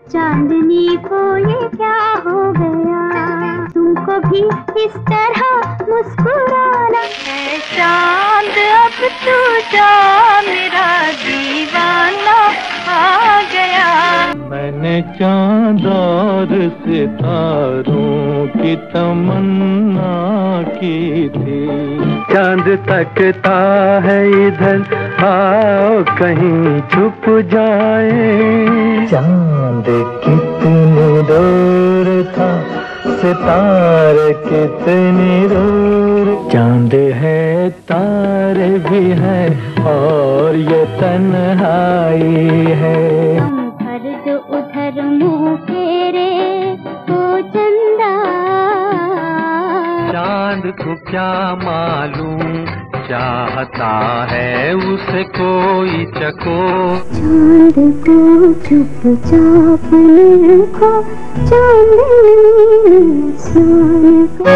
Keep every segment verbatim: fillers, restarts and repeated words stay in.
चांदनी को ये क्या हो गया, तुमको भी इस तरह मुस्कुराना है। चांद अब तू जा, मेरा दीवाना आ गया। मैंने चांद और सितारों की तमन्ना की थी। चांद तकता है इधर, आओ कहीं छुप जाए। चांद कितनी दूर था, सितारे कितनी दूर। चांद है, तारे भी है, और ये तन्हाई है। जो उधर मुँह फेरे वो चंदा। चांद को क्या मालूम, चाहता है उसे कोई चको। चांद को चुपचाप देखो, चांदनी इंसान को।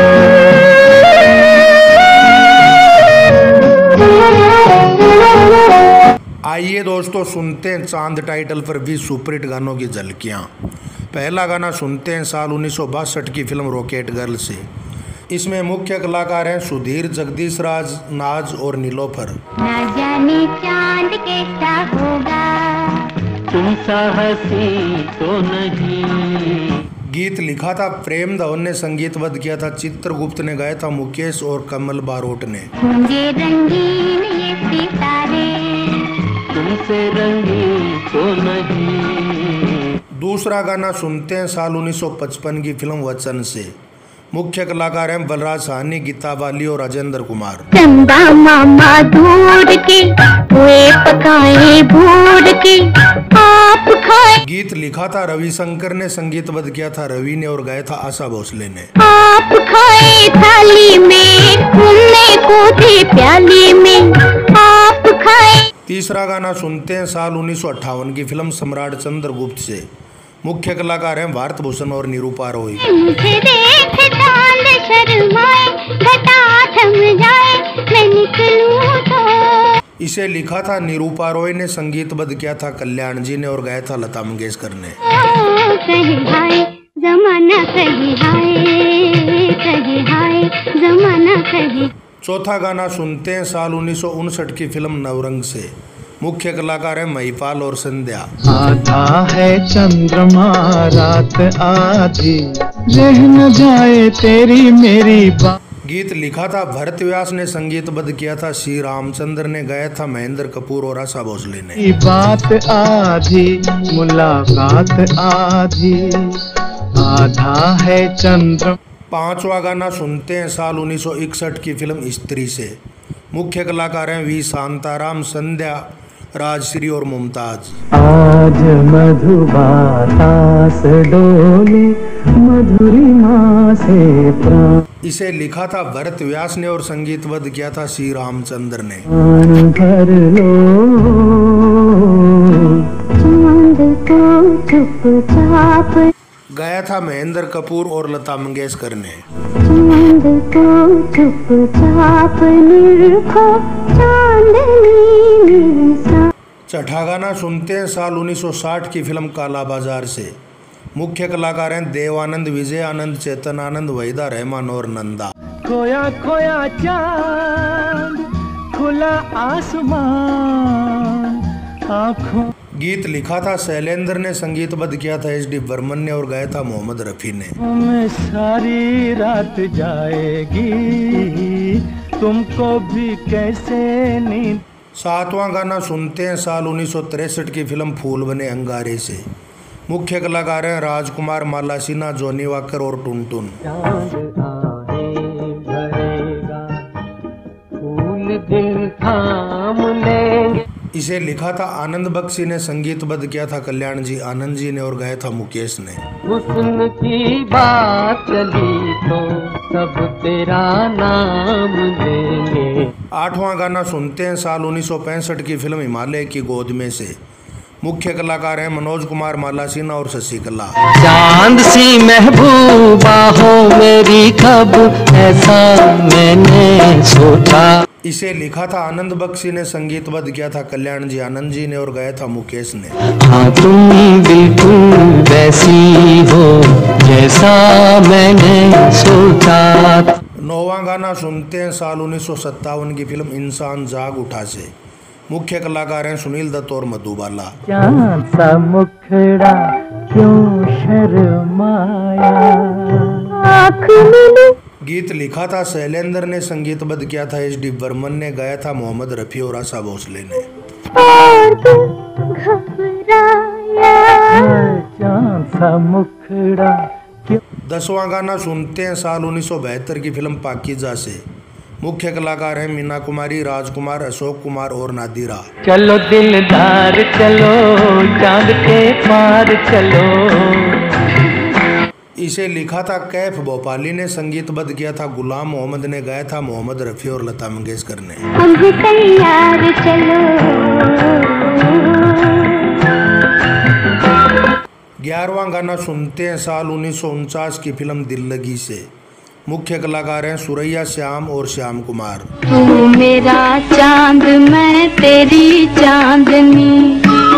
आइए दोस्तों, सुनते हैं चांद टाइटल पर भी सुपरहिट गानों की झलकियाँ। पहला गाना सुनते हैं साल उन्नीस सौ बासठ की फिल्म रॉकेट गर्ल से। इसमें मुख्य कलाकार हैं सुधीर, जगदीश राज, नाज और नीलोफर। ना जाने चांद कैसा होगा, तुम सा हंसी तो नहीं। गीत लिखा था प्रेम धवन ने, संगीतबद्ध किया था चित्रगुप्त ने, गाया था मुकेश और कमल बारोट ने। होंगे रंगीन ये सितारे, तुमसे रंगीन तो नहीं। दूसरा गाना सुनते हैं साल उन्नीस सौ पचपन की फिल्म वचन से। मुख्य कलाकार हैं बलराज साहनी, गीता बाली और राजेंद्र कुमार। चंदा मामा दूर के हुए पकाए भूर के आप खाए। गीत लिखा था रविशंकर ने, संगीतबद्ध किया था रवि ने और गाया था आशा भोसले ने। आप खाए थाली में, घूमने को थे प्याली में, आप खाए। तीसरा गाना सुनते हैं साल उन्नीस सौ अट्ठावन की फिल्म सम्राट चंद्रगुप्त से। मुख्य कलाकार हैं भारत भूषण और निरूपा रॉय। मुझे देख चांद शर्माए, घटा थम जाए, मैं निकलूं तो। इसे लिखा था निरूपा रॉय ने, संगीतबद्ध किया था कल्याण जी ने और गाया था लता मंगेशकर ने। कहे हाय जमाना, कहे हाय, कहे हाय जमाना, कहे। चौथा गाना सुनते हैं साल उन्नीस सौ उनसठ की फिल्म नवरंग से। मुख्य कलाकार हैं महिपाल और संध्या। आधा है चंद्रमा रात आधी, रह न जाए तेरी मेरी बात। गीत लिखा था भरत व्यास ने, संगीतबद्ध किया था श्री रामचंद्र ने, गाया था महेंद्र कपूर और आशा भोसले ने। बात आधी, मुलाकात आधी, आधा है चंद्रमा। पांचवा गाना सुनते हैं साल उन्नीस सौ इकसठ की फिल्म स्त्री से। मुख्य कलाकार हैं वी शांताराम, संध्या, राजश्री और मुमताज। आज मधुबातास डोले, मधुरिमा से प्राण। इसे लिखा था भरत व्यास ने और संगीतबद्ध किया था श्री रामचंद्र ने। भर लो चांद को चुपचाप, गाया था महेंद्र कपूर और लता मंगेशकर ने। चांद को चुपचाप निरखो, चांदनी इंसान। छठा गाना सुनते हैं साल उन्नीस सौ साठ की फिल्म काला बाजार से। मुख्य कलाकार हैं देवानंद, विजय आनंद, चेतन आनंद, वहीदा रहमान और नंदा। खोया खोया चांद, खुला आसमान, आँखों। गीत लिखा था शैलेंद्र ने, संगीतबद्ध किया था एस डी बर्मन ने और गाया था मोहम्मद रफ़ी ने। में सारी रात जाएगी, तुमको भी कैसे नींद। सातवां गाना सुनते हैं साल उन्नीस सौ तिरसठ की फिल्म फूल बने अंगारे से। मुख्य कलाकार हैं राजकुमार, माला सिन्हा, जॉनी वाकर और टुनटुन। फूल दिल थाम लेंगे। इसे लिखा था आनंद बख्शी ने, संगीतबद्ध किया था कल्याण जी, आनंद जी ने और गाया था मुकेश ने। हुस्न की बात चली तो सब तेरा नाम लेंगे। आठवां गाना सुनते हैं साल उन्नीस सौ पैंसठ की फिल्म हिमालय की गोद में से। मुख्य कलाकार हैं मनोज कुमार, माला सिन्हा और शशिकला। चांद सी महबूबा हो मेरी, कब ऐसा मैंने सोचा। इसे लिखा था आनंद बख्शी ने, संगीतबद्ध किया था कल्याण जी, आनंद जी ने और गाया था मुकेश ने। हाँ तुम बिल्कुल वैसे मैंने सोचा। नौवां गाना सुनते हैं साल उन्नीस सौ सत्तावन की फिल्म इंसान जाग उठा से। मुख्य कलाकार हैं सुनील दत्त और मधुबाला। चांद सा मुखड़ा क्यों शर्माया, आँख मिली। गीत लिखा था शैलेंद्र ने, संगीतबद्ध किया था एच डी बर्मन ने, गाया था मोहम्मद रफी और आशा भोसले ने। चांद सा मुखड़ा क्यों। दसवां गाना सुनते हैं साल उन्नीस सौ बहत्तर की फिल्म पाकीज़ा से। मुख्य कलाकार हैं मीना कुमारी, राजकुमार, अशोक कुमार और नादिरा। चलो दिलदार चलो, चांद के पार चलो। इसे लिखा था कैफ भोपाली ने, संगीतबद्ध किया था गुलाम मोहम्मद ने, गाया था मोहम्मद रफी और लता मंगेशकर ने। हम भी तैयार चलो। ग्यारहवां गाना सुनते हैं साल उन्नीस सौ उनचास की फिल्म दिल लगी से। मुख्य कलाकार हैं सुरैया श्याम और श्याम कुमार। तू मेरा चांद मैं तेरी चांदनी।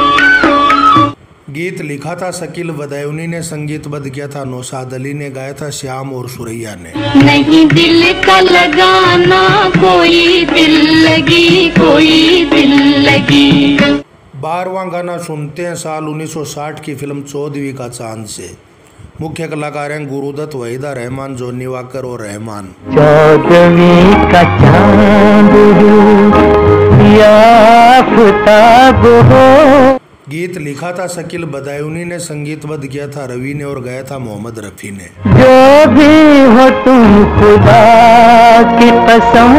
गीत लिखा था शकील बदायूनी ने, संगीतबद्ध किया था नौशाद अली ने, गाया था श्याम और सुरैया ने। नहीं दिल का लगाना कोई दिल लगी, कोई दिल लगी। बारहवां गाना सुनते हैं साल उन्नीस सौ साठ की फिल्म चौदहवीं का चांद से। मुख्य कलाकार हैं गुरुदत्त, वहीदा रहमान, जोनी वाकर और रहमान। चौदहवीं का चांद हो। गीत लिखा था शकील बदायूनी ने, संगीतबद्ध किया था रवि ने और गाया था मोहम्मद रफी ने। जो भी हो तुम खुदा की कसम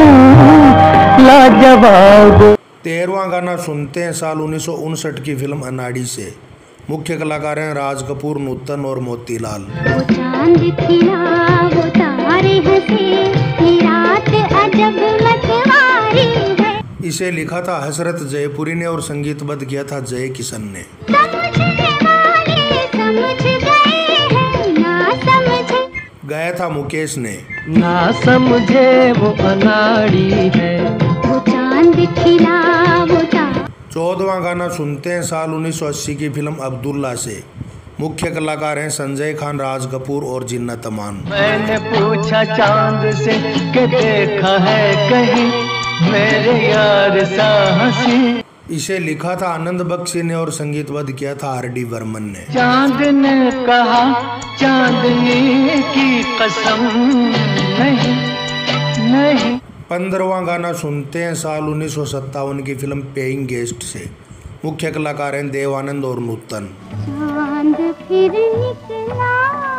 लाजवाब। तेरहवां गाना सुनते हैं साल उन्नीस सौ उनसठ की फिल्म अनाड़ी से। मुख्य कलाकार हैं राज कपूर, नूतन और मोतीलाल। वो चांद खिला वो तारे हंसे, ये रात अजब मतवारी है। इसे लिखा था हसरत जयपुरी ने और संगीतबद्ध किया था जय किशन ने। समझने वाले समझ गए हैं, ना समझे गाया था मुकेश ने। ना समझे वो अनाड़ी है। वो चांद खिला वो तारे। चौदहवां गाना सुनते हैं साल उन्नीस सौ अस्सी की फिल्म अब्दुल्ला से। मुख्य कलाकार हैं संजय खान, राज कपूर और जिन्नत अमान। मैंने पूछा चांद से कि देखा है कहीं मेरे यार सा हंसी। इसे लिखा था आनंद बख्शी ने और संगीतबद्ध किया था आर डी बर्मन ने। चांद ने कहा चांदनी की कसम नहीं नहीं। पंद्रहवां गाना सुनते हैं साल उन्नीस सौ सत्तावन की फिल्म पेइंग गेस्ट से। मुख्य कलाकार हैं देवानंद और नूतन। चांद फिर निकला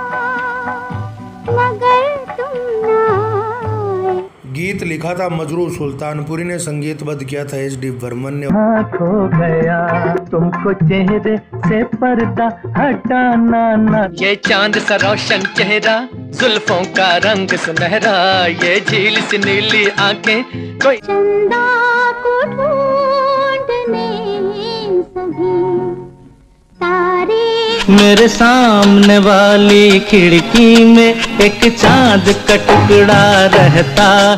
मगर तुम ना आए। गीत लिखा था मजरू सुल्तानपुरी ने, संगीतबद्ध किया था एच डी बर्मन ने। हाँ खो गया तुमको चेहरे से पर्दा हटाना ना। ये चांद सा रोशन चेहरा, जुल्फों का रंग सुनहरा, ये झील सी नीली आंखें कोई। चंदा को ढूंढने सभी तारे। मेरे सामने वाली खिड़की में एक चांद का टुकड़ा रहता।